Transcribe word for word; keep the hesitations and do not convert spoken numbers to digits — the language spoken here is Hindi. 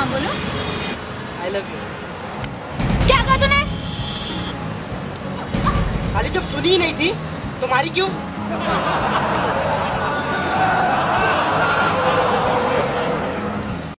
हाँ बोलो। I love you. क्या कहा तूने? खाली जब सुनी ही नहीं थी तो मारी क्यों?